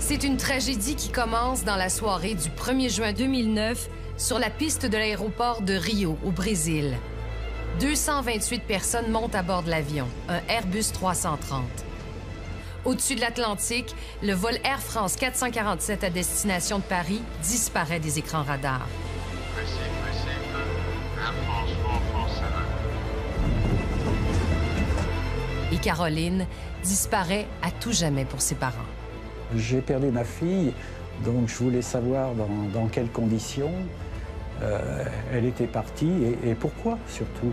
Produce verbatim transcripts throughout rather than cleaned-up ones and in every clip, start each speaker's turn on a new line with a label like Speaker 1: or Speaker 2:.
Speaker 1: C'est une tragédie qui commence dans la soirée du premier juin deux mille neuf sur la piste de l'aéroport de Rio, au Brésil. deux cent vingt-huit personnes montent à bord de l'avion, un Airbus trois cent trente. Au-dessus de l'Atlantique, le vol Air France quatre cent quarante-sept à destination de Paris disparaît des écrans radars. Et Caroline disparaît à tout jamais pour ses parents.
Speaker 2: J'ai perdu ma fille, donc je voulais savoir dans, dans quelles conditions euh, elle était partie et, et pourquoi surtout.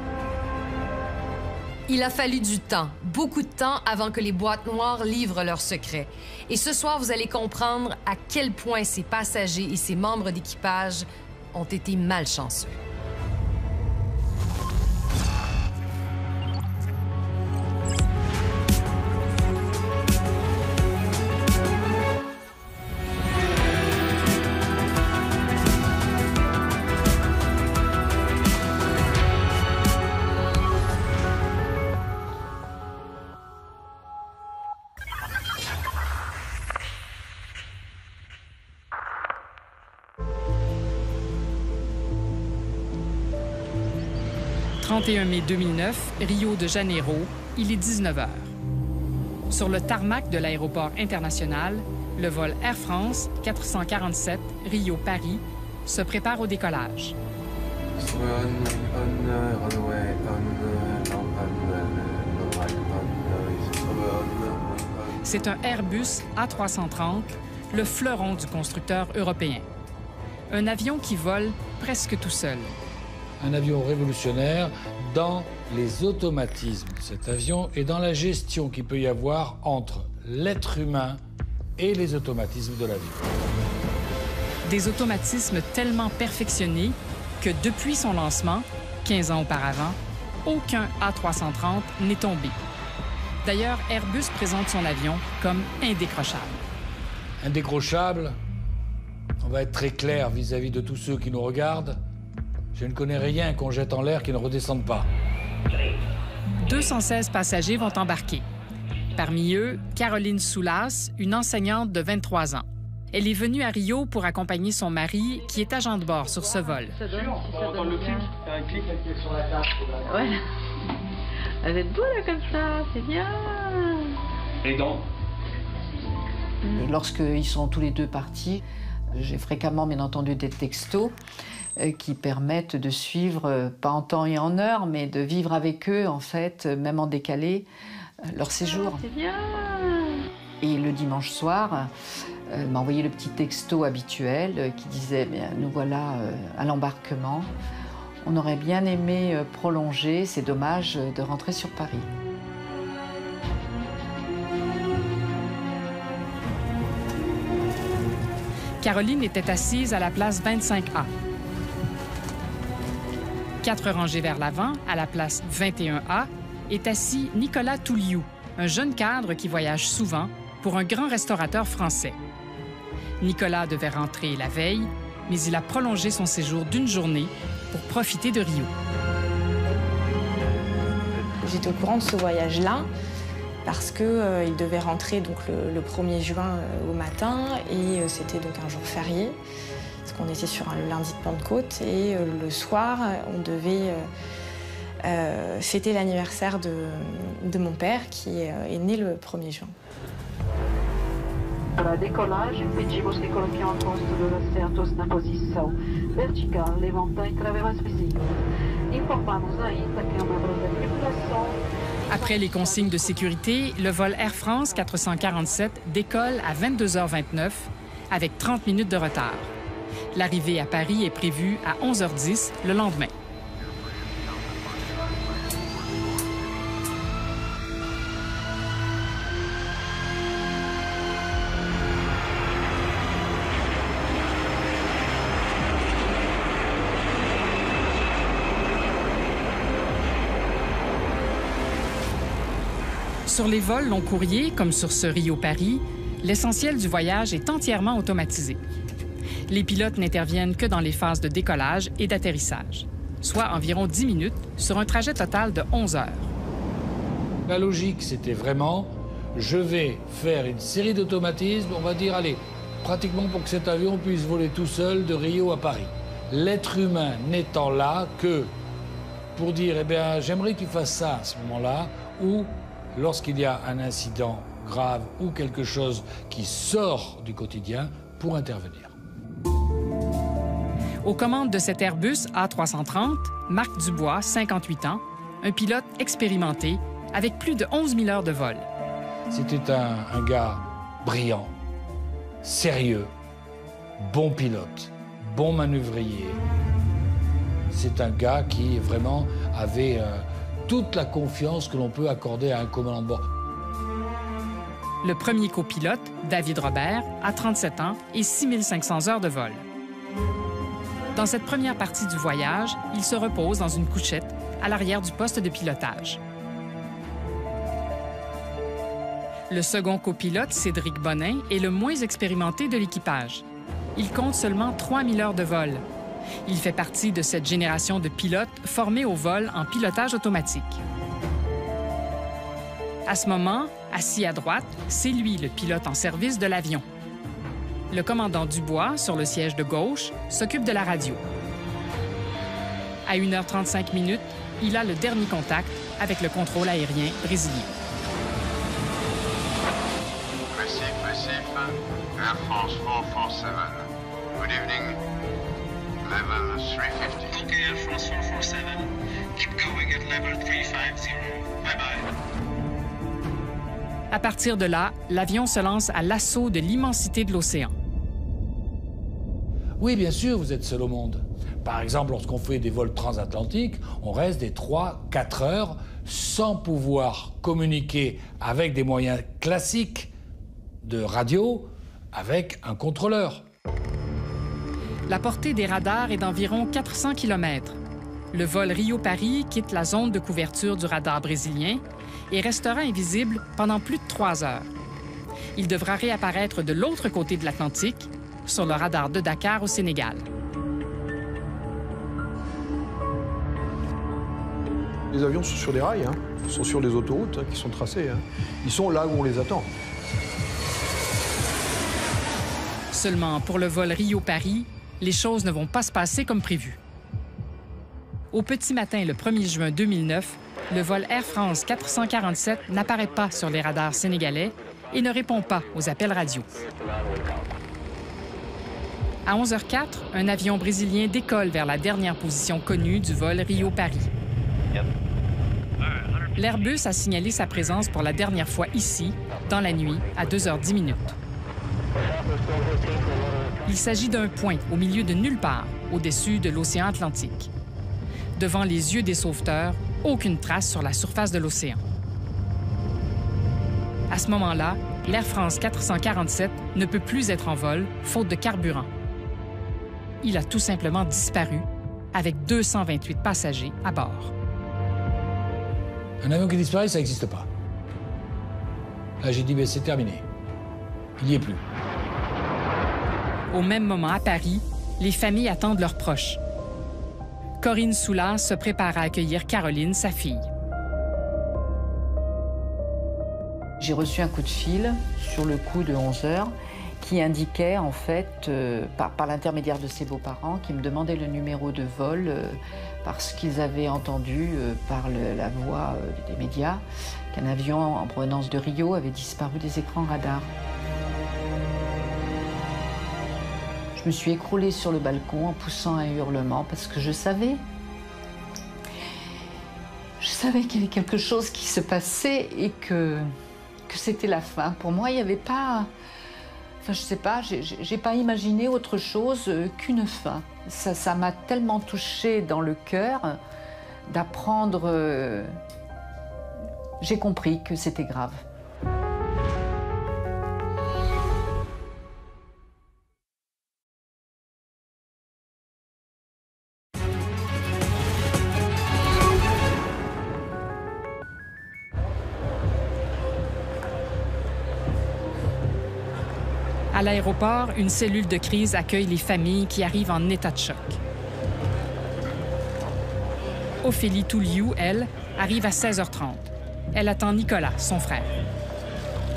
Speaker 1: Il a fallu du temps, beaucoup de temps, avant que les boîtes noires livrent leurs secrets. Et ce soir, vous allez comprendre à quel point ces passagers et ces membres d'équipage ont été malchanceux.
Speaker 3: trente et un mai deux mille neuf, Rio de Janeiro, il est dix-neuf heures. Sur le tarmac de l'aéroport international, le vol Air France quatre cent quarante-sept Rio-Paris se prépare au décollage. C'est un Airbus A trois cent trente, le fleuron du constructeur européen. Un avion qui vole presque tout seul.
Speaker 4: Un avion révolutionnaire dans les automatismes de cet avion et dans la gestion qu'il peut y avoir entre l'être humain et les automatismes de l'avion.
Speaker 3: Des automatismes tellement perfectionnés que depuis son lancement, quinze ans auparavant, aucun A trois cent trente n'est tombé. D'ailleurs, Airbus présente son avion comme indécrochable.
Speaker 4: Indécrochable, on va être très clair vis-à-vis de tous ceux qui nous regardent. Je ne connais rien qu'on jette en l'air qui ne redescende pas.
Speaker 3: deux cent seize passagers vont embarquer. Parmi eux, Caroline Soulas, une enseignante de vingt-trois ans. Elle est venue à Rio pour accompagner son mari, qui est agent de bord sur ce vol.
Speaker 5: Ça donne, si ça donne bien. Un clic sur la table. Voilà. Vous êtes beau là comme ça, c'est bien.
Speaker 6: Et donc?
Speaker 7: Lorsqu'ils sont tous les deux partis, j'ai fréquemment, bien entendu, des textos euh, qui permettent de suivre, euh, pas en temps et en heure, mais de vivre avec eux, en fait, euh, même en décalé, euh, leur séjour.
Speaker 5: Ah, c'est bien.
Speaker 7: Et le dimanche soir, euh, m'a envoyé le petit texto habituel euh, qui disait « Nous voilà euh, à l'embarquement. On aurait bien aimé euh, prolonger, c'est dommage euh, de rentrer sur Paris. »
Speaker 3: Caroline était assise à la place vingt-cinq A. Quatre rangées vers l'avant, à la place vingt et un A, est assis Nicolas Touliou, un jeune cadre qui voyage souvent pour un grand restaurateur français. Nicolas devait rentrer la veille, mais il a prolongé son séjour d'une journée pour profiter de Rio.
Speaker 8: J'étais au courant de ce voyage-là parce qu'il euh, devait rentrer donc, le, le premier juin euh, au matin et euh, c'était donc un jour férié parce qu'on était sur un lundi de Pentecôte et euh, le soir, on devait euh, euh, fêter l'anniversaire de, de mon père qui est, euh, est né le premier juin.
Speaker 9: Para decolagem, pedimos que coloquem ao posto dos assentos na posição vertical, levantando travelas visíveis. Informamos ainda que é uma membro da tripulação.
Speaker 3: Après les consignes de sécurité, le vol Air France quatre cent quarante-sept décolle à vingt-deux heures vingt-neuf avec trente minutes de retard. L'arrivée à Paris est prévue à onze heures dix le lendemain. Sur les vols long courriers, comme sur ce Rio-Paris, l'essentiel du voyage est entièrement automatisé. Les pilotes n'interviennent que dans les phases de décollage et d'atterrissage, soit environ dix minutes sur un trajet total de onze heures.
Speaker 4: La logique, c'était vraiment je vais faire une série d'automatismes, on va dire, allez, pratiquement pour que cet avion puisse voler tout seul de Rio à Paris. L'être humain n'étant là que pour dire, eh bien, j'aimerais que tu fasses ça à ce moment-là, ou lorsqu'il y a un incident grave ou quelque chose qui sort du quotidien, pour intervenir.
Speaker 3: Aux commandes de cet Airbus A trois cent trente, Marc Dubois, cinquante-huit ans, un pilote expérimenté avec plus de onze mille heures de vol.
Speaker 4: C'était un, un gars brillant, sérieux, bon pilote, bon manœuvrier. C'est un gars qui vraiment avait euh, toute la confiance que l'on peut accorder à un commandant de bord.
Speaker 3: Le premier copilote, David Robert, a trente-sept ans et six mille cinq cents heures de vol. Dans cette première partie du voyage, il se repose dans une couchette à l'arrière du poste de pilotage. Le second copilote, Cédric Bonin, est le moins expérimenté de l'équipage. Il compte seulement trois mille heures de vol. Il fait partie de cette génération de pilotes formés au vol en pilotage automatique. À ce moment, assis à droite, c'est lui le pilote en service de l'avion. Le commandant Dubois, sur le siège de gauche, s'occupe de la radio. À une heure trente-cinq minutes, il a le dernier contact avec le contrôle aérien brésilien.
Speaker 10: Récif, récif, Air France four four seven. Good evening, level three fifty.
Speaker 11: Okay, Air France four four seven. Keep going at level three fifty. Bye-bye.
Speaker 3: À partir de là, l'avion se lance à l'assaut de l'immensité de l'océan.
Speaker 4: Oui, bien sûr, vous êtes seul au monde. Par exemple, lorsqu'on fait des vols transatlantiques, on reste des trois quatre heures sans pouvoir communiquer avec des moyens classiques de radio avec un contrôleur.
Speaker 3: La portée des radars est d'environ quatre cents kilomètres. Le vol Rio-Paris quitte la zone de couverture du radar brésilien et restera invisible pendant plus de trois heures. Il devra réapparaître de l'autre côté de l'Atlantique, sur le radar de Dakar au Sénégal.
Speaker 12: Les avions sont sur des rails, hein. Ils sont sur des autoroutes hein, qui sont tracées. Hein. Ils sont là où on les attend.
Speaker 3: Seulement, pour le vol Rio-Paris, les choses ne vont pas se passer comme prévu. Au petit matin, le premier juin deux mille neuf, le vol Air France quatre cent quarante-sept n'apparaît pas sur les radars sénégalais et ne répond pas aux appels radio. À onze heures quatre, un avion brésilien décolle vers la dernière position connue du vol Rio-Paris. L'Airbus a signalé sa présence pour la dernière fois ici, dans la nuit, à deux heures dix minutes. Il s'agit d'un point au milieu de nulle part, au-dessus de l'océan Atlantique. Devant les yeux des sauveteurs, aucune trace sur la surface de l'océan. À ce moment-là, l'Air France quatre cent quarante-sept ne peut plus être en vol, faute de carburant. Il a tout simplement disparu, avec deux cent vingt-huit passagers à bord.
Speaker 4: Un avion qui disparaît, ça n'existe pas. Là, j'ai dit, ben, c'est terminé. Il n'y est plus.
Speaker 3: Au même moment, à Paris, les familles attendent leurs proches. Corinne Soulas se prépare à accueillir Caroline, sa fille.
Speaker 7: J'ai reçu un coup de fil sur le coup de onze heures qui indiquait, en fait, euh, par, par l'intermédiaire de ses beaux-parents, qui me demandaient le numéro de vol euh, parce qu'ils avaient entendu euh, par le, la voix euh, des médias qu'un avion en provenance de Rio avait disparu des écrans radars. Je me suis écroulée sur le balcon en poussant un hurlement parce que je savais. Je savais qu'il y avait quelque chose qui se passait et que, que c'était la fin. Pour moi, il n'y avait pas... Enfin, je sais pas, j'ai pas imaginé autre chose qu'une fin. Ça, ça m'a tellement touchée dans le cœur d'apprendre... Euh, j'ai compris que c'était grave.
Speaker 3: À l'aéroport, une cellule de crise accueille les familles qui arrivent en état de choc. Ophélie Touliou, elle, arrive à seize heures trente. Elle attend Nicolas, son frère.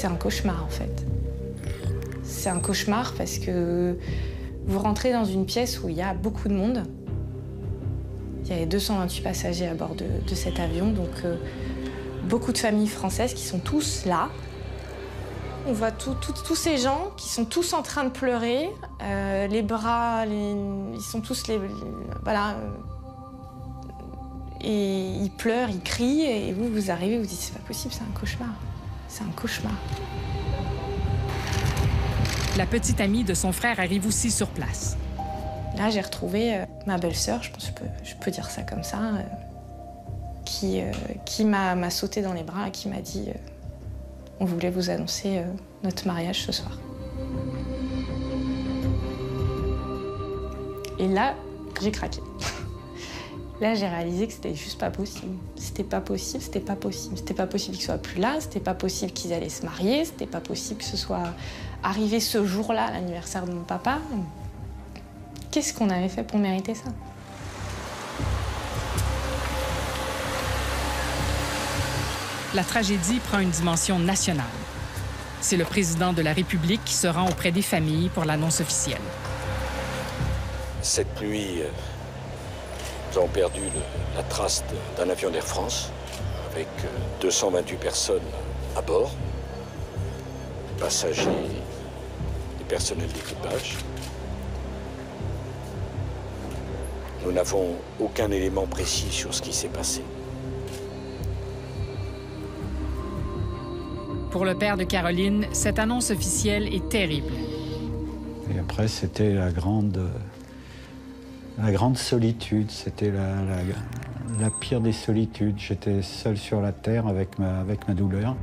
Speaker 8: c'est un cauchemar en fait. C'est un cauchemar parce que vous rentrez dans une pièce où il y a beaucoup de monde. Il y avait deux cent vingt-huit passagers à bord de, de cet avion, donc euh, beaucoup de familles françaises qui sont tous là. On voit tout, tout, tous ces gens qui sont tous en train de pleurer, euh, les bras, les, ils sont tous les, les voilà, euh, et ils pleurent, ils crient, et vous, vous arrivez, vous dites c'est pas possible, c'est un cauchemar, c'est un cauchemar.
Speaker 3: La petite amie de son frère arrive aussi sur place.
Speaker 8: Là, j'ai retrouvé euh, ma belle-sœur, je pense que je peux, je peux dire ça comme ça, euh, qui, euh, qui m'a sauté dans les bras et qui m'a dit euh, on voulait vous annoncer euh, notre mariage ce soir. Et là, j'ai craqué. Là, j'ai réalisé que c'était juste pas possible. C'était pas possible, c'était pas possible. C'était pas possible qu'ils soient plus là, c'était pas possible qu'ils allaient se marier, c'était pas possible que ce soit arrivé ce jour-là, l'anniversaire de mon papa. Qu'est-ce qu'on avait fait pour mériter ça?
Speaker 3: La tragédie prend une dimension nationale. C'est le président de la République qui se rend auprès des familles pour l'annonce officielle.
Speaker 13: Cette nuit, nous avons perdu le, la trace d'un avion d'Air France avec deux cent vingt-huit personnes à bord, passagers et personnel d'équipage. Nous n'avons aucun élément précis sur ce qui s'est passé.
Speaker 3: Pour le père de Caroline, cette annonce officielle est terrible.
Speaker 2: Et après, c'était la grande, la grande solitude. C'était la, la, la pire des solitudes. J'étais seul sur la terre avec ma, avec ma douleur.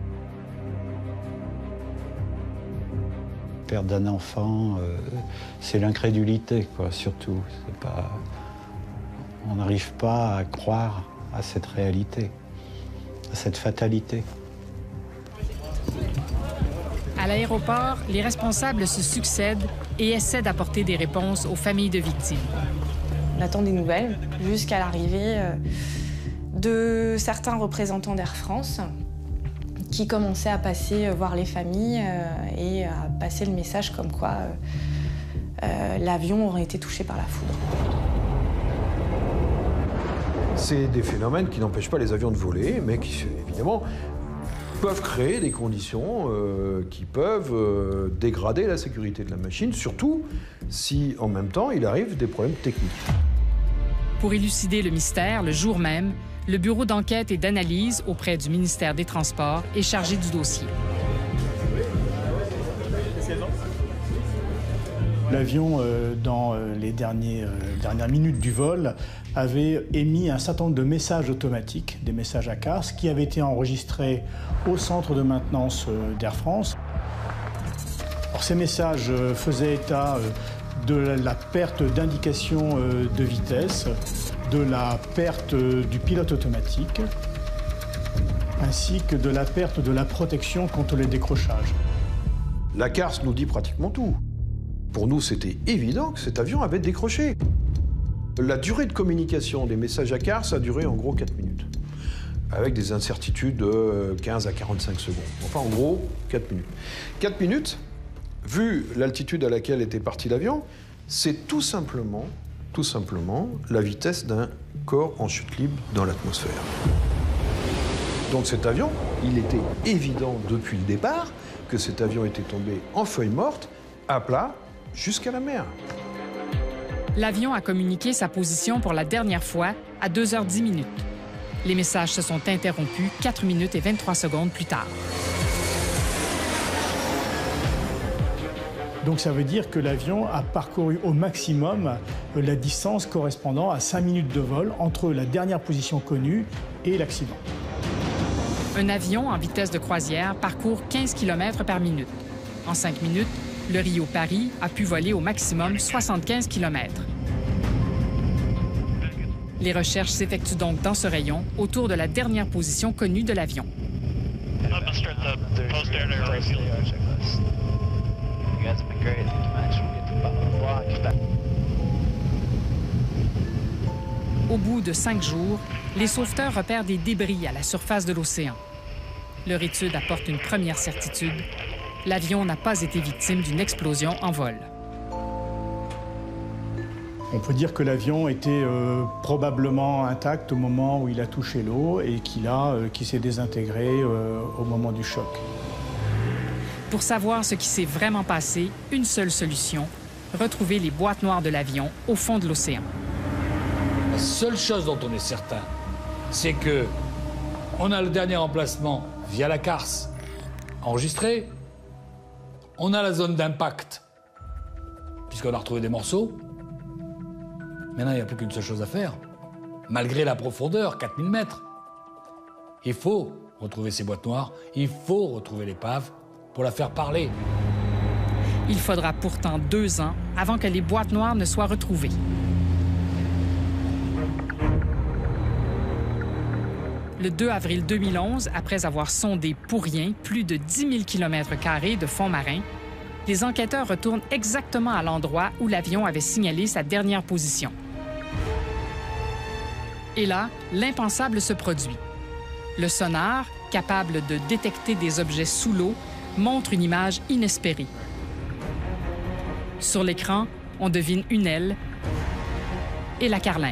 Speaker 2: Perdre d'un enfant, euh, c'est l'incrédulité, quoi, surtout. C'est pas... On n'arrive pas à croire à cette réalité, à cette fatalité.
Speaker 3: À l'aéroport, les responsables se succèdent et essaient d'apporter des réponses aux familles de victimes.
Speaker 8: On attend des nouvelles jusqu'à l'arrivée de certains représentants d'Air France qui commençaient à passer voir les familles et à passer le message comme quoi euh, l'avion aurait été touché par la foudre.
Speaker 12: C'est des phénomènes qui n'empêchent pas les avions de voler, mais qui, évidemment, peuvent créer des conditions euh, qui peuvent euh, dégrader la sécurité de la machine, surtout si, en même temps, il arrive des problèmes techniques.
Speaker 3: Pour élucider le mystère, le jour même, le bureau d'enquête et d'analyse auprès du ministère des Transports est chargé du dossier.
Speaker 14: L'avion, euh, dans euh, les derniers, euh, dernières minutes du vol, avait émis un certain nombre de messages automatiques, des messages A C A R S, qui avaient été enregistrés au centre de maintenance euh, d'Air France. Alors, ces messages euh, faisaient état euh, de la, la perte d'indication euh, de vitesse, de la perte euh, du pilote automatique, ainsi que de la perte de la protection contre les décrochages.
Speaker 12: L'A C A R S nous dit pratiquement tout. Pour nous, c'était évident que cet avion avait décroché. La durée de communication des messages A C A R S a duré en gros quatre minutes, avec des incertitudes de quinze à quarante-cinq secondes. Enfin, en gros, quatre minutes. quatre minutes, vu l'altitude à laquelle était parti l'avion, c'est tout simplement, tout simplement la vitesse d'un corps en chute libre dans l'atmosphère. Donc cet avion, il était évident depuis le départ que cet avion était tombé en feuille morte, à plat, jusqu'à la mer.
Speaker 3: L'avion a communiqué sa position pour la dernière fois à deux heures dix minutes. Les messages se sont interrompus quatre minutes et vingt-trois secondes plus tard.
Speaker 14: Donc ça veut dire que l'avion a parcouru au maximum la distance correspondant à cinq minutes de vol entre la dernière position connue et l'accident.
Speaker 3: Un avion en vitesse de croisière parcourt quinze kilomètres par minute. En cinq minutes, le Rio-Paris a pu voler au maximum soixante-quinze kilomètres. Les recherches s'effectuent donc dans ce rayon, autour de la dernière position connue de l'avion. Au bout de cinq jours, les sauveteurs repèrent des débris à la surface de l'océan. Leur étude apporte une première certitude. L'avion n'a pas été victime d'une explosion en vol.
Speaker 14: On peut dire que l'avion était euh, probablement intact au moment où il a touché l'eau et qu'il a, euh, qui s'est désintégré euh, au moment du choc.
Speaker 3: Pour savoir ce qui s'est vraiment passé, une seule solution, retrouver les boîtes noires de l'avion au fond de l'océan.
Speaker 4: La seule chose dont on est certain, c'est que on a le dernier emplacement via la C A R S enregistré, on a la zone d'impact, puisqu'on a retrouvé des morceaux. Maintenant, il n'y a plus qu'une seule chose à faire, malgré la profondeur, quatre mille mètres. Il faut retrouver ces boîtes noires, il faut retrouver l'épave pour la faire parler.
Speaker 3: Il faudra pourtant deux ans avant que les boîtes noires ne soient retrouvées. Le deux avril deux mille onze, après avoir sondé pour rien plus de dix mille kilomètres carrés de fond marin, les enquêteurs retournent exactement à l'endroit où l'avion avait signalé sa dernière position. Et là, l'impensable se produit. Le sonar, capable de détecter des objets sous l'eau, montre une image inespérée. Sur l'écran, on devine une aile et la carlingue.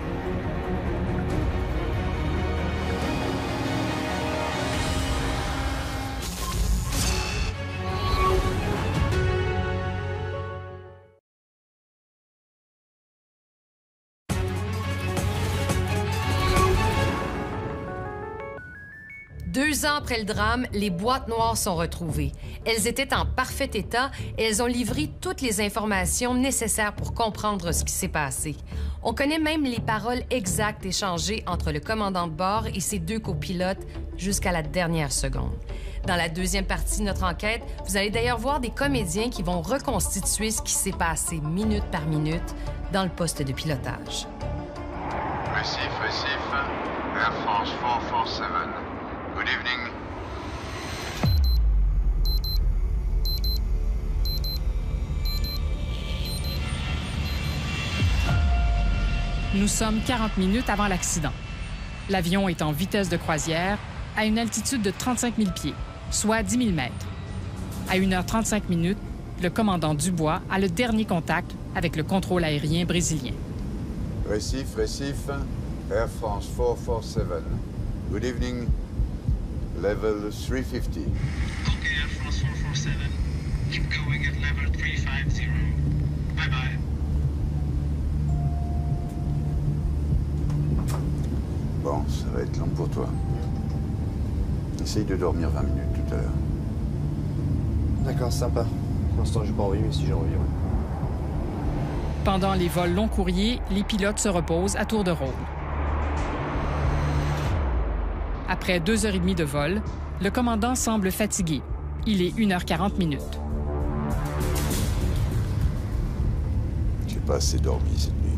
Speaker 1: Deux ans après le drame, les boîtes noires sont retrouvées. Elles étaient en parfait état et elles ont livré toutes les informations nécessaires pour comprendre ce qui s'est passé. On connaît même les paroles exactes échangées entre le commandant de bord et ses deux copilotes jusqu'à la dernière seconde. Dans la deuxième partie de notre enquête, vous allez d'ailleurs voir des comédiens qui vont reconstituer ce qui s'est passé minute par minute dans le poste de pilotage.
Speaker 10: Récif, récif, Air France quatre cent quarante-sept. Good evening.
Speaker 3: Nous sommes quarante minutes avant l'accident. L'avion est en vitesse de croisière à une altitude de trente-cinq mille pieds, soit dix mille mètres. À une heure trente-cinq minutes, le commandant Dubois a le dernier contact avec le contrôle aérien brésilien.
Speaker 15: Récif, Récif, Air France quatre cent quarante-sept. Good evening. Level three fifty.
Speaker 11: Okay, Air France four four seven. Keep going at level three fifty. Bye-bye.
Speaker 15: Bon, ça va être long pour toi. Essaye de dormir vingt minutes tout à l'heure.
Speaker 16: D'accord, sympa. Pour l'instant, j'ai pas envie, mais si j'ai envie, ouais.
Speaker 3: Pendant les vols long courriers, les pilotes se reposent à tour de rôle. Après deux heures et demie de vol, le commandant semble fatigué. Il est une heure quarante minutes.
Speaker 15: J'ai pas assez dormi cette nuit.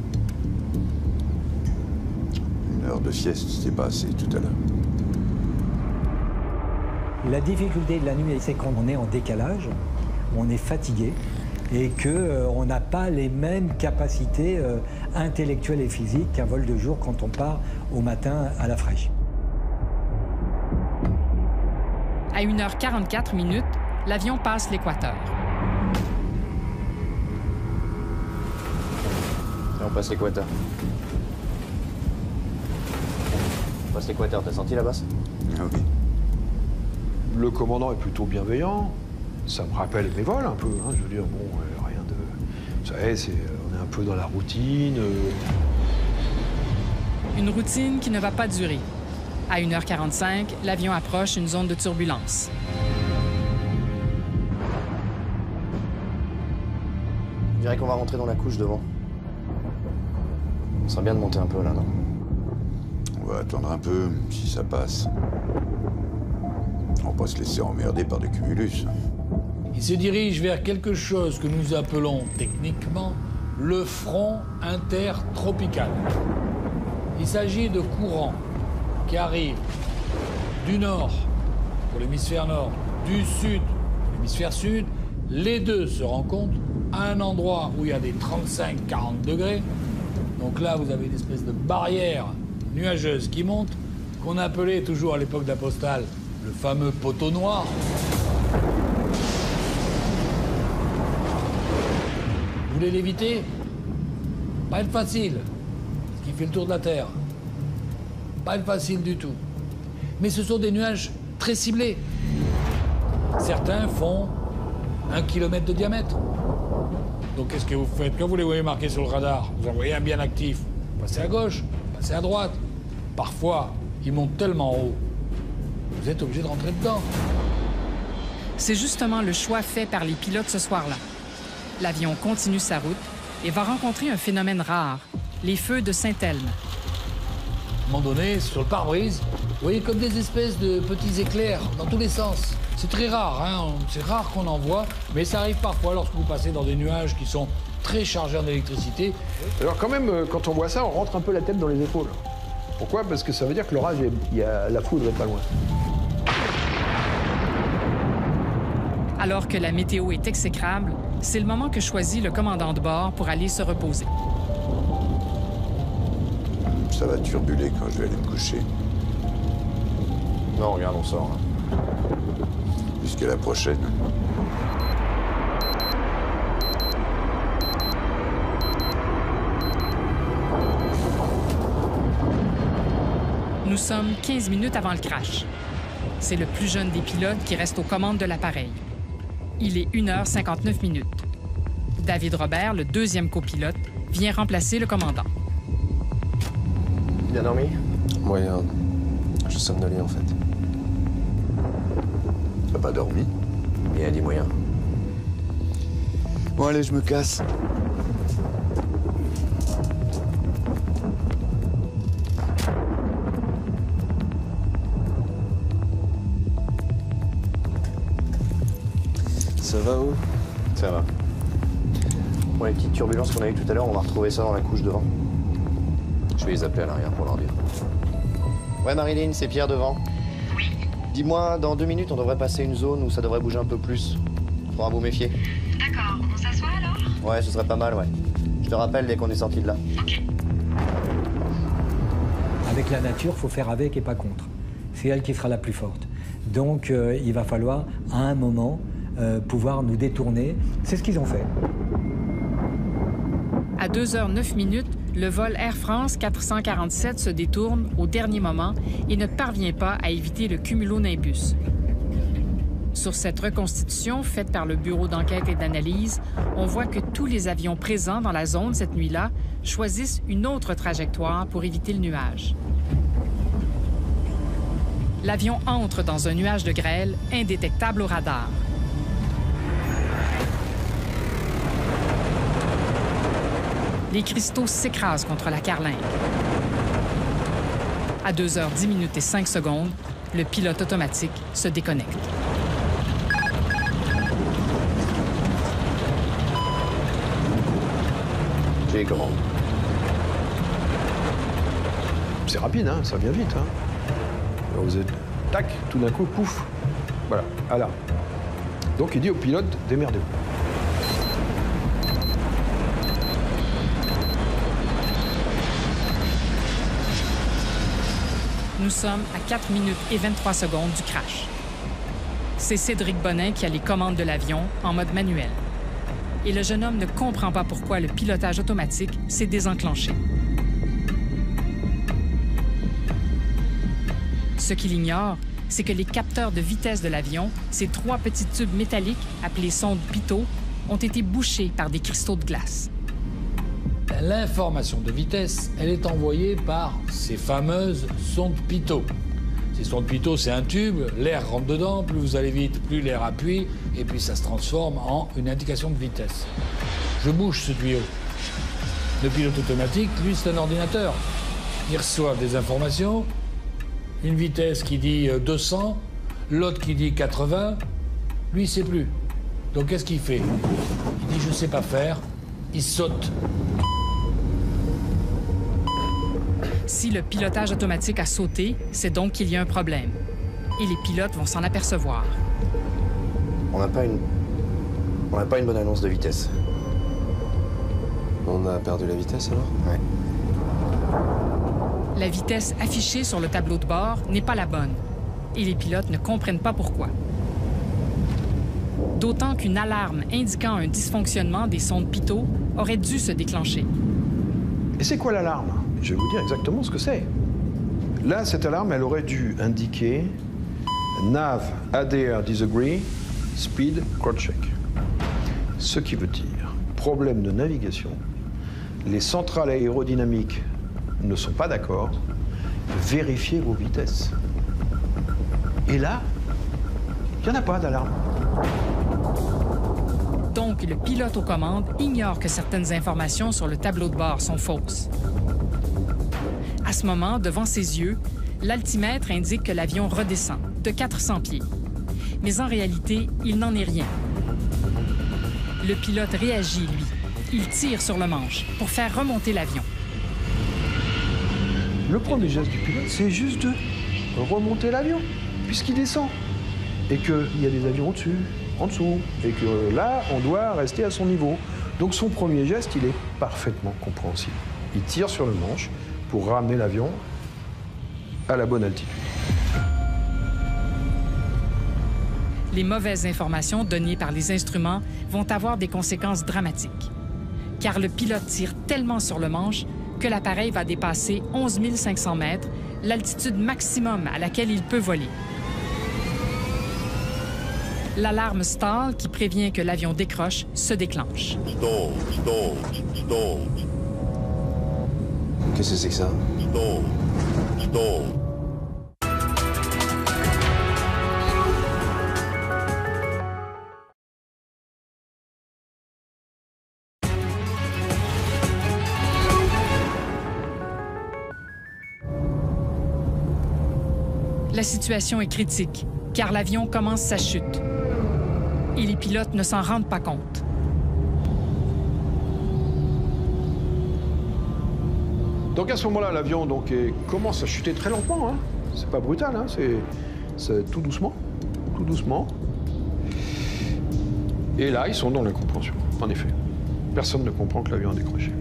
Speaker 15: Une heure de sieste, c'était pas assez tout à l'heure.
Speaker 17: La difficulté de la nuit, c'est qu'on est en décalage, on est fatigué et qu'on euh, n'a pas les mêmes capacités euh, intellectuelles et physiques qu'un vol de jour quand on part au matin à la fraîche.
Speaker 3: À une heure quarante-quatre minutes, l'avion passe l'équateur.
Speaker 16: Et on passe l'équateur. On passe l'équateur, t'as senti la basse?
Speaker 12: Ah oui. Le commandant est plutôt bienveillant. Ça me rappelle mes vols un peu. Hein. Je veux dire, bon, euh, rien de... Vous savez, c'est, on est un peu dans la routine. Euh...
Speaker 3: Une routine qui ne va pas durer. À une heure quarante-cinq, l'avion approche une zone de turbulence.
Speaker 16: Je dirais qu'on va rentrer dans la couche devant. On serait bien de monter un peu là, non?
Speaker 15: On va attendre un peu, si ça passe. On va pas se laisser emmerder par des cumulus.
Speaker 4: Il se dirige vers quelque chose que nous appelons techniquement le front intertropical. Il s'agit de courants qui arrivent du nord pour l'hémisphère nord, du sud pour l'hémisphère sud. Les deux se rencontrent à un endroit où il y a des trente-cinq à quarante degrés. Donc là, vous avez une espèce de barrière nuageuse qui monte, qu'on appelait toujours à l'époque de la postale le fameux poteau noir. Vous voulez l'éviter? Pas être facile, ce qui fait le tour de la Terre. Pas être facile du tout. Mais ce sont des nuages très ciblés. Certains font un kilomètre de diamètre. Donc qu'est-ce que vous faites? Quand vous les voyez marqués sur le radar, vous en voyez un bien actif. Passez à gauche, passez à droite. Parfois, ils montent tellement haut, vous êtes obligé de rentrer dedans.
Speaker 3: C'est justement le choix fait par les pilotes ce soir-là. L'avion continue sa route et va rencontrer un phénomène rare, les feux de Saint-Elme.
Speaker 4: À un moment donné, sur le pare-brise, vous voyez comme des espèces de petits éclairs dans tous les sens. C'est très rare, hein? C'est rare qu'on en voit, mais ça arrive parfois lorsque vous passez dans des nuages qui sont très chargés en électricité.
Speaker 12: Alors quand même, quand on voit ça, on rentre un peu la tête dans les épaules. Pourquoi? Parce que ça veut dire que l'orage, il y a la foudre est pas loin.
Speaker 3: Alors que la météo est exécrable, c'est le moment que choisit le commandant de bord pour aller se reposer.
Speaker 15: Ça va turbuler quand je vais aller me coucher.
Speaker 16: Non, regarde, on sort, là.
Speaker 15: Jusqu'à la prochaine.
Speaker 3: Nous sommes quinze minutes avant le crash. C'est le plus jeune des pilotes qui reste aux commandes de l'appareil. Il est une heure cinquante-neuf minutes. David Robert, le deuxième copilote, vient remplacer le commandant.
Speaker 16: Bien dormi?
Speaker 18: Moyen. Je suis somnolé, en fait.
Speaker 15: T'as pas dormi?
Speaker 16: Il y a des moyens.
Speaker 15: Bon, allez, je me casse.
Speaker 18: Ça va où?
Speaker 16: Ça va. Bon, les petites turbulences qu'on a eues tout à l'heure, on va retrouver ça dans la couche devant. Je vais les appeler à l'arrière pour leur dire. Ouais, Marilyn, c'est Pierre devant. Oui. Dis-moi, dans deux minutes, on devrait passer une zone où ça devrait bouger un peu plus. Faudra vous méfier.
Speaker 19: D'accord. On s'assoit alors?
Speaker 16: Ouais, ce serait pas mal, ouais. Je te rappelle dès qu'on est sorti de là.
Speaker 19: Ok.
Speaker 17: Avec la nature, il faut faire avec et pas contre. C'est elle qui sera la plus forte. Donc, euh, il va falloir, à un moment, euh, pouvoir nous détourner. C'est ce qu'ils ont fait.
Speaker 3: À deux heures neuf minutes, le vol Air France quatre cent quarante-sept se détourne au dernier moment et ne parvient pas à éviter le cumulonimbus. Sur cette reconstitution faite par le Bureau d'enquête et d'analyse, on voit que tous les avions présents dans la zone cette nuit-là choisissent une autre trajectoire pour éviter le nuage. L'avion entre dans un nuage de grêle indétectable au radar. Les cristaux s'écrasent contre la carlingue. À deux heures dix minutes et cinq secondes, le pilote automatique se déconnecte.
Speaker 16: J'ai les commandes.
Speaker 12: C'est rapide, hein, ça vient vite. Hein. Alors vous êtes... Tac, tout d'un coup, pouf. Voilà, à là. Donc il dit au pilote, démerdez-vous.
Speaker 3: Nous sommes à quatre minutes et vingt-trois secondes du crash. C'est Cédric Bonin qui a les commandes de l'avion en mode manuel. Et le jeune homme ne comprend pas pourquoi le pilotage automatique s'est désenclenché. Ce qu'il ignore, c'est que les capteurs de vitesse de l'avion, ces trois petits tubes métalliques appelés sondes pitot, ont été bouchés par des cristaux de glace.
Speaker 4: L'information de vitesse, elle est envoyée par ces fameuses sondes pitot. Ces sondes pitot, c'est un tube, l'air rentre dedans, plus vous allez vite, plus l'air appuie, et puis ça se transforme en une indication de vitesse. Je bouge ce tuyau. Le pilote automatique, lui, c'est un ordinateur. Il reçoit des informations, une vitesse qui dit deux cents, l'autre qui dit quatre-vingts, lui, il sait plus. Donc qu'est-ce qu'il fait? Il dit « je sais pas faire », il saute.
Speaker 3: Si le pilotage automatique a sauté, c'est donc qu'il y a un problème. Et les pilotes vont s'en apercevoir.
Speaker 16: On n'a pas une... On n'a pas une bonne annonce de vitesse.
Speaker 18: On a perdu la vitesse, alors?
Speaker 16: Ouais.
Speaker 3: La vitesse affichée sur le tableau de bord n'est pas la bonne. et les pilotes ne comprennent pas pourquoi. D'autant qu'une alarme indiquant un dysfonctionnement des sondes pitot aurait dû se déclencher.
Speaker 12: Et c'est quoi l'alarme? Je vais vous dire exactement ce que c'est. Là, cette alarme, elle aurait dû indiquer Nav A D R disagree, speed crosscheck. Ce qui veut dire problème de navigation, les centrales aérodynamiques ne sont pas d'accord, vérifiez vos vitesses. Et là, il n'y en a pas d'alarme.
Speaker 3: Donc, le pilote aux commandes ignore que certaines informations sur le tableau de bord sont fausses. À ce moment, devant ses yeux, l'altimètre indique que l'avion redescend de quatre cents pieds. Mais en réalité, il n'en est rien. Le pilote réagit, lui. Il tire sur le manche pour faire remonter l'avion.
Speaker 12: Le premier geste du pilote, c'est juste de remonter l'avion, puisqu'il descend. Et qu'il y a des avions au-dessus, en dessous, et que là, on doit rester à son niveau. Donc son premier geste, il est parfaitement compréhensible. Il tire sur le manche pour ramener l'avion à la bonne altitude.
Speaker 3: Les mauvaises informations données par les instruments vont avoir des conséquences dramatiques. Car le pilote tire tellement sur le manche que l'appareil va dépasser onze mille cinq cents mètres, l'altitude maximum à laquelle il peut voler. L'alarme stall, qui prévient que l'avion décroche, se déclenche.
Speaker 10: Stall, stall, stall.
Speaker 18: Qu'est-ce que c'est que ça?
Speaker 10: Stall, stall.
Speaker 3: La situation est critique, car l'avion commence sa chute. Et les pilotes ne s'en rendent pas compte.
Speaker 12: Donc à ce moment-là, l'avion donc, est, commence à chuter très lentement. Hein. C'est pas brutal, hein. C'est tout doucement, tout doucement. Et là, ils sont dans l'incompréhension, en effet. Personne ne comprend que l'avion a décroché.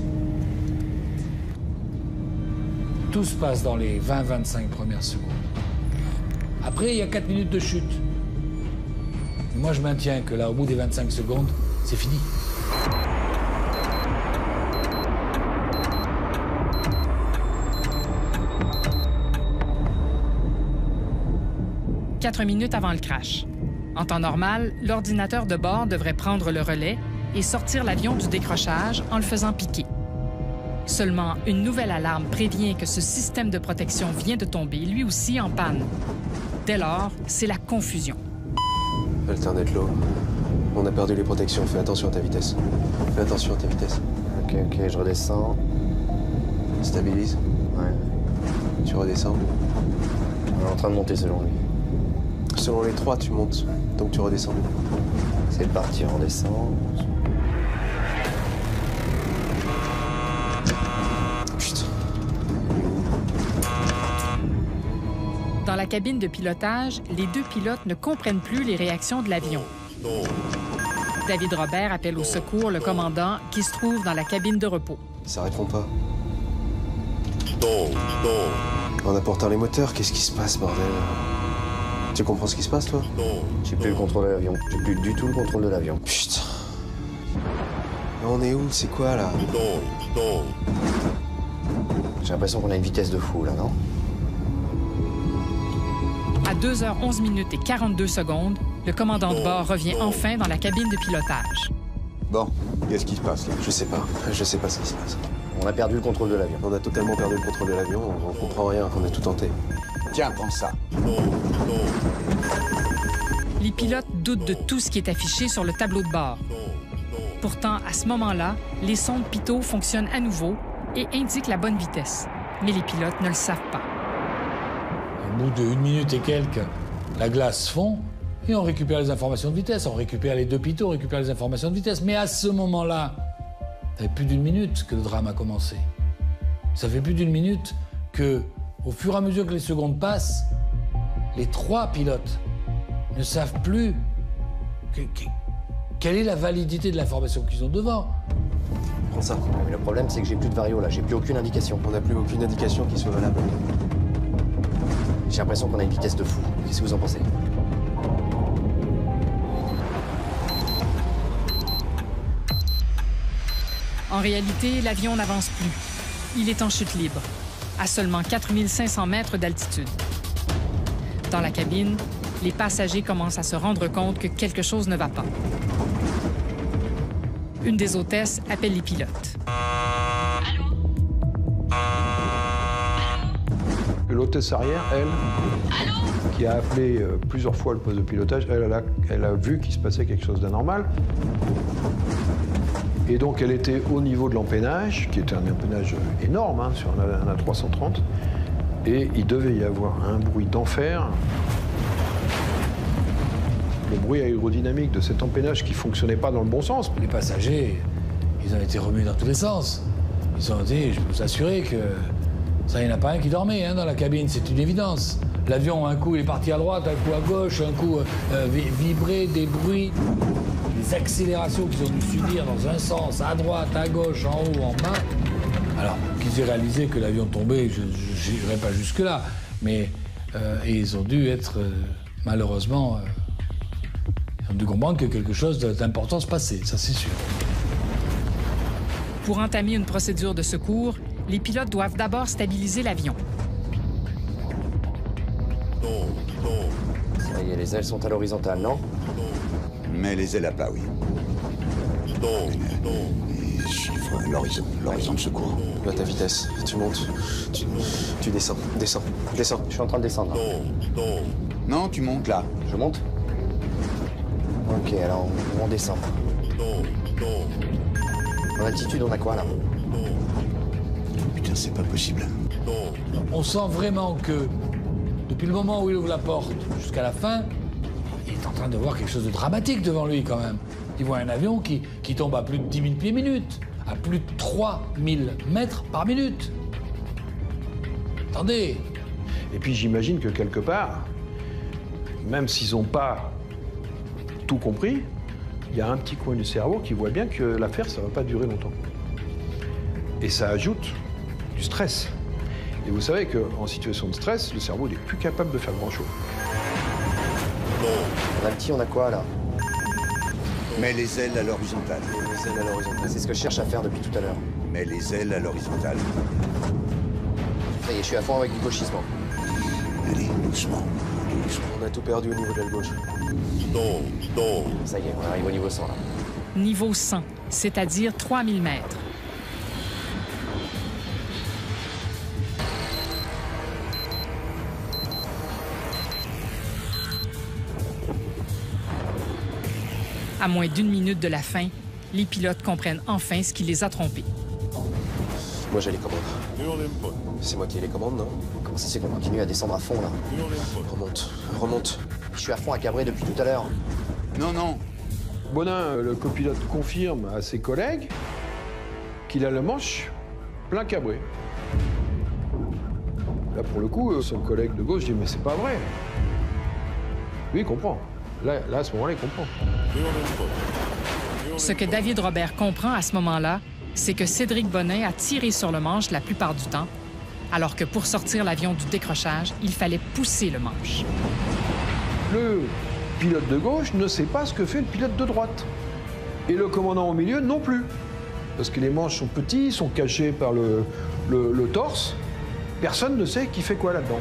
Speaker 4: Tout se passe dans les vingt à vingt-cinq premières secondes. Après, il y a quatre minutes de chute. Et moi, je maintiens que là, au bout des vingt-cinq secondes, c'est fini.
Speaker 3: Quatre minutes avant le crash. En temps normal, l'ordinateur de bord devrait prendre le relais et sortir l'avion du décrochage en le faisant piquer. Seulement, une nouvelle alarme prévient que ce système de protection vient de tomber, lui aussi en panne. Dès lors, c'est la confusion.
Speaker 18: Alternate low. On a perdu les protections. Fais attention à ta vitesse. Fais attention à ta vitesse.
Speaker 16: Ok, ok, je redescends.
Speaker 18: Stabilise.
Speaker 16: Ouais.
Speaker 18: Tu redescends.
Speaker 16: On est en train de monter selon lui.
Speaker 18: Selon les trois, tu montes. Donc tu redescends.
Speaker 16: C'est parti, on redescend.
Speaker 3: Dans la cabine de pilotage, les deux pilotes ne comprennent plus les réactions de l'avion. David Robert appelle au secours le commandant qui se trouve dans la cabine de repos.
Speaker 18: Ça répond pas. En apportant les moteurs, qu'est-ce qui se passe, bordel? Tu comprends ce qui se passe, toi?
Speaker 16: J'ai plus le contrôle de l'avion. J'ai plus du tout le contrôle de l'avion.
Speaker 18: Putain. On est où? C'est quoi, là?
Speaker 16: J'ai l'impression qu'on a une vitesse de fou, là, non?
Speaker 3: À deux heures onze minutes et quarante-deux secondes, le commandant de bord revient enfin dans la cabine de pilotage.
Speaker 15: Bon, qu'est-ce qui se passe là?
Speaker 18: Je sais pas. Je sais pas ce qui se passe.
Speaker 16: On a perdu le contrôle de l'avion.
Speaker 18: On a totalement perdu le contrôle de l'avion. On, on comprend rien. On a tout tenté.
Speaker 15: Tiens, prends ça.
Speaker 3: Les pilotes doutent de tout ce qui est affiché sur le tableau de bord. Pourtant, à ce moment-là, les sondes pitot fonctionnent à nouveau et indiquent la bonne vitesse. Mais les pilotes ne le savent pas.
Speaker 4: Au bout d'une minute et quelques, la glace fond et on récupère les informations de vitesse. On récupère les deux pitots, on récupère les informations de vitesse. Mais à ce moment-là, ça fait plus d'une minute que le drame a commencé. Ça fait plus d'une minute que, au fur et à mesure que les secondes passent, les trois pilotes ne savent plus que, que, quelle est la validité de l'information qu'ils ont devant.
Speaker 16: Prends ça. Mais le problème, c'est que j'ai plus de vario là. J'ai plus aucune indication.
Speaker 18: On n'a plus aucune indication qui soit valable.
Speaker 16: J'ai l'impression qu'on a une vitesse de fou. Qu'est-ce que vous en pensez?
Speaker 3: En réalité, l'avion n'avance plus. Il est en chute libre, à seulement quatre mille cinq cents mètres d'altitude. Dans la cabine, les passagers commencent à se rendre compte que quelque chose ne va pas. Une des hôtesses appelle les pilotes.
Speaker 12: L'hôtesse arrière, elle, qui a appelé euh, plusieurs fois le poste de pilotage, elle, elle, a, elle a vu qu'il se passait quelque chose d'anormal. Et donc elle était au niveau de l'empennage, qui était un empennage énorme, hein, sur un, un A trois cent trente. Et il devait y avoir un bruit d'enfer. Le bruit aérodynamique de cet empennage qui ne fonctionnait pas dans le bon sens.
Speaker 4: Les passagers, ils ont été remués dans tous les sens. Ils ont dit, je peux vous assurer que ça, il n'y en a pas un qui dormait hein, dans la cabine, c'est une évidence. L'avion, un coup, il est parti à droite, un coup à gauche, un coup euh, vibré, des bruits. Les accélérations qu'ils ont dû subir dans un sens, à droite, à gauche, en haut, en bas. Alors, qu'ils aient réalisé que l'avion tombait, je n'irai pas jusque-là, mais euh, et ils ont dû être, euh, malheureusement, euh, ils ont dû comprendre que quelque chose d'important se passait, ça c'est sûr.
Speaker 3: Pour entamer une procédure de secours, les pilotes doivent d'abord stabiliser l'avion.
Speaker 16: Ça y est, les ailes sont à l'horizontale, non?
Speaker 15: Mais les ailes à plat, oui. Et chiffre l'horizon, l'horizon de secours.
Speaker 18: Là, ta vitesse, tu montes, tu, tu descends, descends, descends.
Speaker 16: Je suis en train de descendre. Là.
Speaker 15: Non, tu montes là.
Speaker 16: Je monte? Ok, alors on, on descend. En altitude, on a quoi là?
Speaker 15: Putain, c'est pas possible.
Speaker 4: On sent vraiment que, depuis le moment où il ouvre la porte jusqu'à la fin, il est en train de voir quelque chose de dramatique devant lui quand même. Il voit un avion qui, qui tombe à plus de dix mille pieds minute, à plus de trois mille mètres par minute. Attendez.
Speaker 12: Et puis j'imagine que quelque part, même s'ils n'ont pas tout compris, il y a un petit coin du cerveau qui voit bien que l'affaire, ça ne va pas durer longtemps. Et ça ajoute du stress. Et vous savez qu'en situation de stress, le cerveau n'est plus capable de faire grand-chose.
Speaker 16: En alti, on a quoi là?
Speaker 15: Mets les ailes à l'horizontale.
Speaker 16: Les ailes à l'horizontale, c'est ce que je cherche à faire depuis tout à l'heure.
Speaker 15: Mets les ailes à l'horizontale.
Speaker 16: Ça y est, je suis à fond avec du gauchisement.
Speaker 15: Allez, doucement, doucement.
Speaker 18: On a tout perdu au niveau de l'aile gauche.
Speaker 16: Ça y est, on arrive au niveau cent là.
Speaker 3: Niveau cent, c'est-à-dire trois mille mètres. À moins d'une minute de la fin, les pilotes comprennent enfin ce qui les a trompés.
Speaker 18: Moi, j'ai les commandes. C'est moi qui ai les commandes, non?
Speaker 16: Comment ça c'est qu'on continue à descendre à fond, là?
Speaker 18: Remonte, remonte.
Speaker 16: Je suis à fond à cabrer depuis tout à l'heure.
Speaker 15: Non, non.
Speaker 12: Bonin, le copilote, confirme à ses collègues qu'il a le manche plein cabré. Là, pour le coup, son collègue de gauche dit « Mais c'est pas vrai !» Lui, il comprend. Là, là à ce moment-là, il comprend.
Speaker 3: Ce que David Robert comprend à ce moment-là, c'est que Cédric Bonin a tiré sur le manche la plupart du temps, alors que pour sortir l'avion du décrochage, il fallait pousser le manche.
Speaker 12: Le pilote de gauche ne sait pas ce que fait le pilote de droite. Et le commandant au milieu non plus. Parce que les manches sont petits, sont cachés par le, le, le torse. Personne ne sait qui fait quoi là-dedans.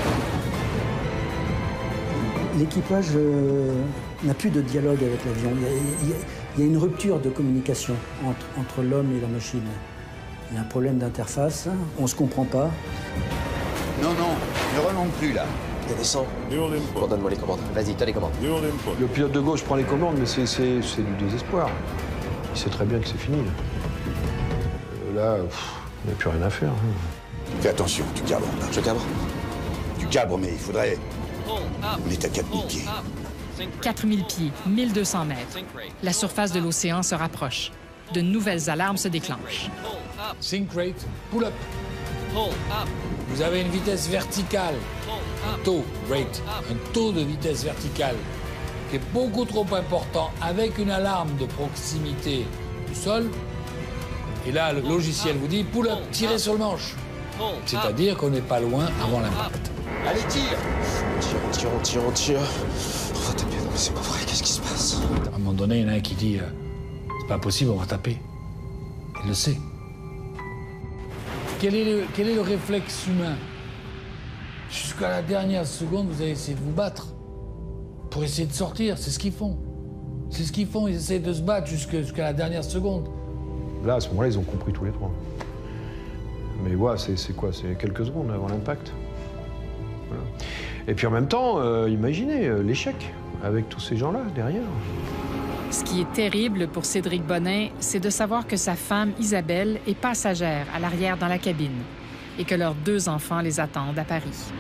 Speaker 20: L'équipage euh, n'a plus de dialogue avec l'avion. Il, il, il y a une rupture de communication entre, entre l'homme et la machine. Il y a un problème d'interface, on ne se comprend pas.
Speaker 15: Non, non, ne remonte plus là.
Speaker 18: Descends. Donne-moi les commandes.
Speaker 16: Vas-y, t'as les commandes.
Speaker 12: Le pilote de gauche prend les commandes, mais c'est du désespoir. Il sait très bien que c'est fini. Là, là pff, il n'y a plus rien à faire. Hein.
Speaker 15: Fais attention, tu cabres là.
Speaker 18: Je cabre?
Speaker 15: Tu cabres, mais il faudrait... On est à quatre mille pieds.
Speaker 3: quatre mille pieds, mille deux cents mètres. La surface de l'océan se rapproche. De nouvelles alarmes se déclenchent.
Speaker 4: Sink rate, pull up. Vous avez une vitesse verticale, taux rate, un taux de vitesse verticale qui est beaucoup trop important avec une alarme de proximité du sol. Et là, le logiciel vous dit pull up, tirez sur le manche. C'est-à-dire qu'on n'est pas loin avant l'impact.
Speaker 16: Allez, tire. On tire, on tire, on tire, on tire. On va taper, non mais c'est pas vrai, qu'est-ce qui se passe?
Speaker 4: À un moment donné, il y en a un qui dit euh, c'est pas possible, on va taper. Il le sait. Quel est le, quel est le réflexe humain? Jusqu'à la dernière seconde, vous allez essayer de vous battre pour essayer de sortir. C'est ce qu'ils font. C'est ce qu'ils font, ils essayent de se battre jusqu'à jusqu'à la dernière seconde.
Speaker 12: Là, à ce moment-là, ils ont compris tous les trois. Mais ouais, c'est quoi? C'est quelques secondes avant l'impact. Voilà. Et puis en même temps, euh, imaginez euh, l'échec avec tous ces gens-là derrière.
Speaker 3: Ce qui est terrible pour Cédric Bonin, c'est de savoir que sa femme, Isabelle, est passagère à l'arrière dans la cabine et que leurs deux enfants les attendent à Paris.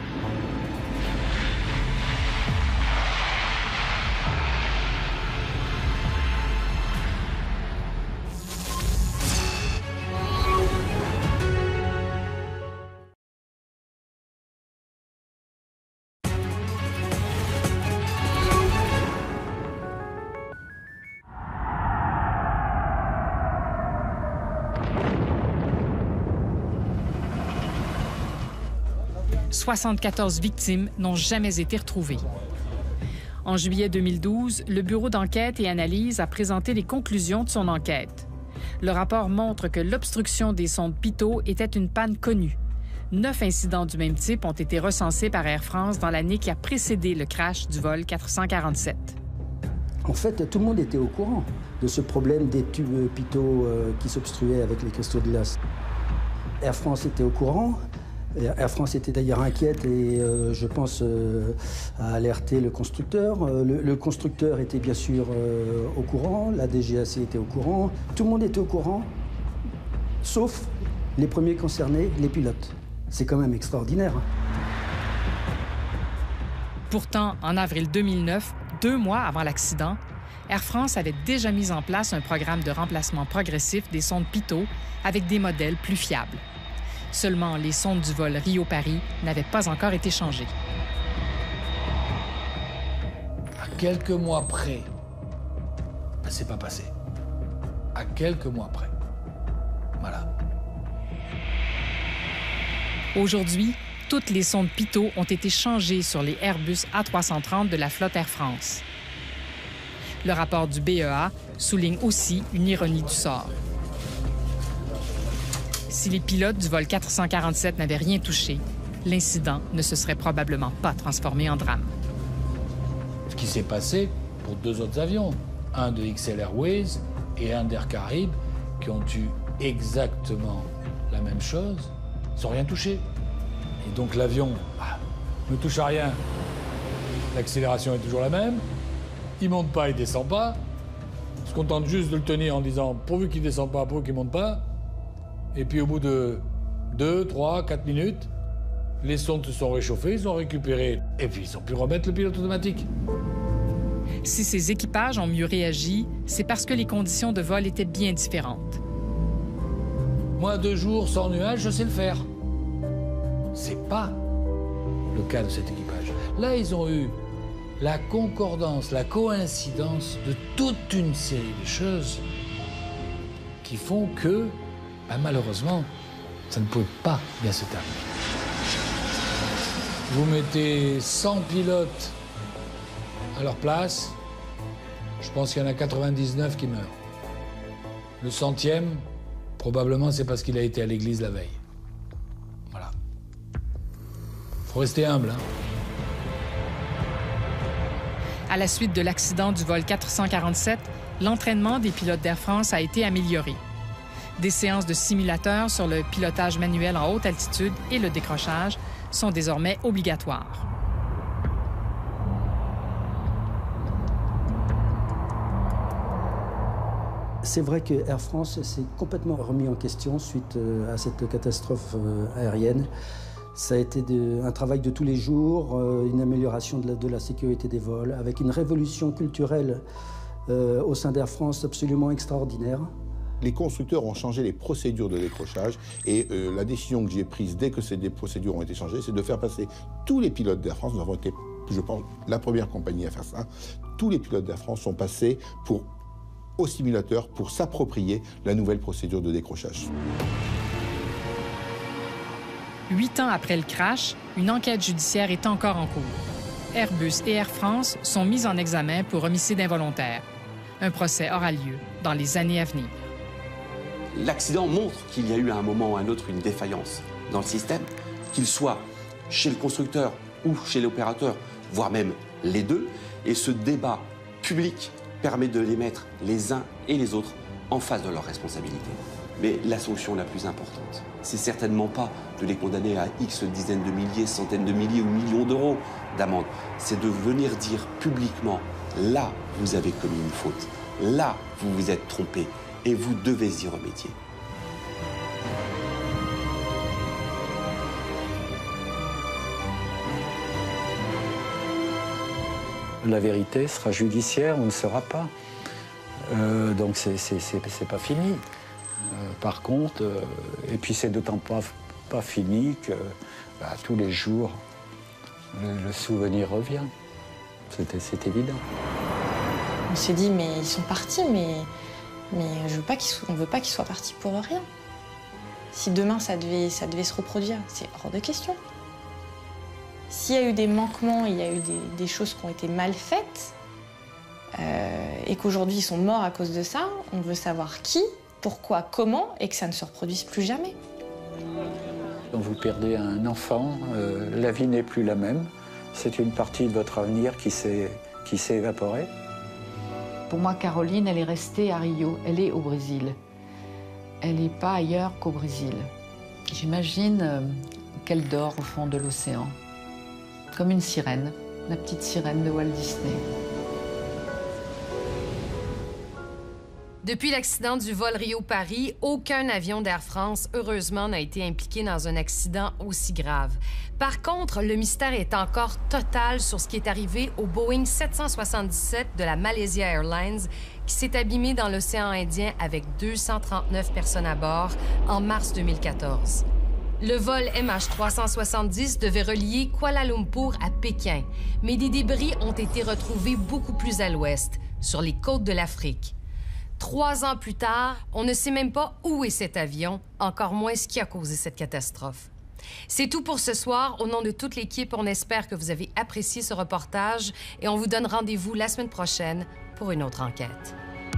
Speaker 3: soixante-quatorze victimes n'ont jamais été retrouvées. En juillet deux mille douze, le Bureau d'enquête et analyse a présenté les conclusions de son enquête. Le rapport montre que l'obstruction des sondes Pitot était une panne connue. Neuf incidents du même type ont été recensés par Air France dans l'année qui a précédé le crash du vol quatre cent quarante-sept.
Speaker 20: En fait, tout le monde était au courant de ce problème des tubes Pitot euh, qui s'obstruaient avec les cristaux de glace. Air France était au courant. Air France était d'ailleurs inquiète et euh, je pense euh, a alerté le constructeur. Euh, le, le constructeur était bien sûr euh, au courant, la D G A C était au courant. Tout le monde était au courant, sauf les premiers concernés, les pilotes. C'est quand même extraordinaire. Hein.
Speaker 3: Pourtant, en avril deux mille neuf, deux mois avant l'accident, Air France avait déjà mis en place un programme de remplacement progressif des sondes Pitot avec des modèles plus fiables. Seulement, les sondes du vol Rio-Paris n'avaient pas encore été changées.
Speaker 4: À quelques mois près, ben, c'est pas passé. À quelques mois près. Voilà.
Speaker 3: Aujourd'hui, toutes les sondes Pitot ont été changées sur les Airbus A trois cent trente de la flotte Air France. Le rapport du B E A souligne aussi une ironie du sort. Si les pilotes du vol quatre cent quarante-sept n'avaient rien touché, l'incident ne se serait probablement pas transformé en drame.
Speaker 4: Ce qui s'est passé pour deux autres avions, un de X L Airways et un d'Air Caraïbes, qui ont eu exactement la même chose, ils n'ont rien touché. Et donc l'avion bah, ne touche à rien. L'accélération est toujours la même. Il ne monte pas, il ne descend pas. On se contente juste de le tenir en disant pourvu qu'il ne descende pas, pourvu qu'il ne monte pas. Et puis au bout de deux, trois, quatre minutes, les sondes se sont réchauffées, ils ont récupéré. Et puis ils ont pu remettre le pilote automatique.
Speaker 3: Si ces équipages ont mieux réagi, c'est parce que les conditions de vol étaient bien différentes.
Speaker 4: Moi, deux jours sans nuage, je sais le faire. C'est pas le cas de cet équipage. Là, ils ont eu la concordance, la coïncidence de toute une série de choses qui font que, ben, malheureusement, ça ne pouvait pas bien se terminer. Vous mettez cent pilotes à leur place, je pense qu'il y en a quatre-vingt-dix-neuf qui meurent. Le centième, probablement, c'est parce qu'il a été à l'église la veille. Voilà. Faut rester humble, hein.
Speaker 3: À la suite de l'accident du vol quatre cent quarante-sept, l'entraînement des pilotes d'Air France a été amélioré. Des séances de simulateurs sur le pilotage manuel en haute altitude et le décrochage sont désormais obligatoires.
Speaker 20: C'est vrai que Air France s'est complètement remis en question suite à cette catastrophe aérienne. Ça a été de, un travail de tous les jours, euh, une amélioration de la, de la sécurité des vols, avec une révolution culturelle euh, au sein d'Air France absolument extraordinaire.
Speaker 21: Les constructeurs ont changé les procédures de décrochage et euh, la décision que j'ai prise dès que ces procédures ont été changées, c'est de faire passer tous les pilotes d'Air France. Nous avons été, je pense, la première compagnie à faire ça. Tous les pilotes d'Air France sont passés pour, au simulateur pour s'approprier la nouvelle procédure de décrochage.
Speaker 3: Huit ans après le crash, une enquête judiciaire est encore en cours. Airbus et Air France sont mis en examen pour homicide involontaire. Un procès aura lieu dans les années à venir.
Speaker 6: L'accident montre qu'il y a eu à un moment ou à un autre une défaillance dans le système, qu'il soit chez le constructeur ou chez l'opérateur, voire même les deux. Et ce débat public permet de les mettre les uns et les autres en face de leurs responsabilités. Mais la sanction la plus importante, c'est certainement pas de les condamner à X dizaines de milliers, centaines de milliers ou millions d'euros d'amende. C'est de venir dire publiquement, là, vous avez commis une faute. Là, vous vous êtes trompé et vous devez y remédier.
Speaker 2: La vérité sera judiciaire, on ne saura pas. Euh, donc c'est pas fini. Euh, par contre, euh, et puis c'est d'autant pas, pas fini que bah, tous les jours, le, le souvenir revient. C'est évident.
Speaker 8: On s'est dit, mais ils sont partis, mais, mais je veux pas qu'ils soient, on ne veut pas qu'ils soient partis pour rien. Si demain ça devait, ça devait se reproduire, c'est hors de question. S'il y a eu des manquements, il y a eu des, des choses qui ont été mal faites, euh, et qu'aujourd'hui ils sont morts à cause de ça, on veut savoir qui, pourquoi, comment, et que ça ne se reproduise plus jamais.
Speaker 2: Quand vous perdez un enfant, euh, la vie n'est plus la même. C'est une partie de votre avenir qui s'est qui s'est évaporée.
Speaker 7: Pour moi, Caroline, elle est restée à Rio, elle est au Brésil. Elle n'est pas ailleurs qu'au Brésil. J'imagine euh, qu'elle dort au fond de l'océan, comme une sirène, la petite sirène de Walt Disney.
Speaker 1: Depuis l'accident du vol Rio-Paris, aucun avion d'Air France, heureusement, n'a été impliqué dans un accident aussi grave. Par contre, le mystère est encore total sur ce qui est arrivé au Boeing sept cent soixante-dix-sept de la Malaysia Airlines, qui s'est abîmé dans l'océan Indien avec deux cent trente-neuf personnes à bord en mars deux mille quatorze. Le vol M H trois cent soixante-dix devait relier Kuala Lumpur à Pékin, mais des débris ont été retrouvés beaucoup plus à l'ouest, sur les côtes de l'Afrique. Trois ans plus tard, on ne sait même pas où est cet avion, encore moins ce qui a causé cette catastrophe. C'est tout pour ce soir. Au nom de toute l'équipe, on espère que vous avez apprécié ce reportage et on vous donne rendez-vous la semaine prochaine pour une autre enquête.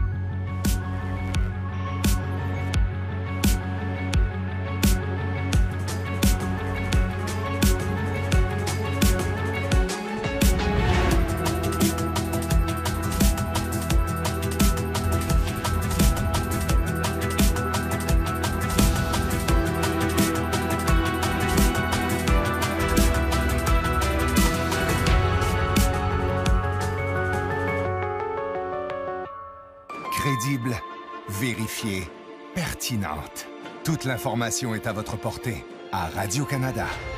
Speaker 22: Crédible, vérifiée, pertinente. Toute l'information est à votre portée à Radio-Canada.